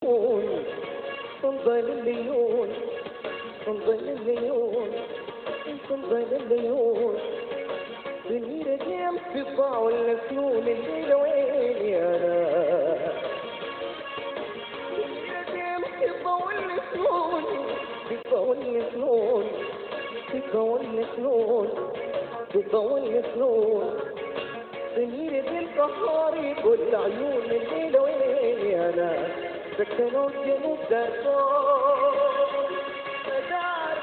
تنظل الليون تنظل الليون تنظل الليون بنير جيم في ضاع الفنون الليل وين يا ناس بنير جيم في ضاع الفنون في ضاع الفنون في ضاع الفنون في ضاع الفنون بنير القهار يقول عيون الليل وين يا ناس سكنوا الجنوب دارفور دار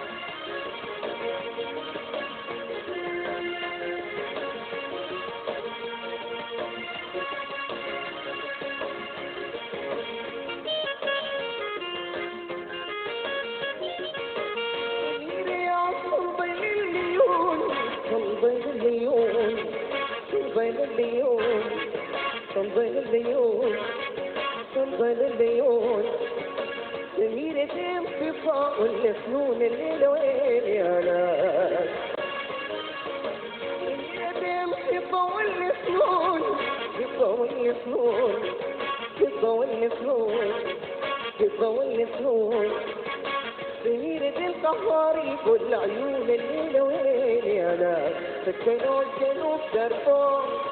بين الليون بين الليون بين الليون بين الليون سميرة في فوق الفنون الليل وين يا ناس سميرة في فوق الفنون في فوق الفنون في فوق الفنون في فوق الفنون سميرة القهار يقول عيون الليل وين يا ناس سكنوا الجنوب دارفور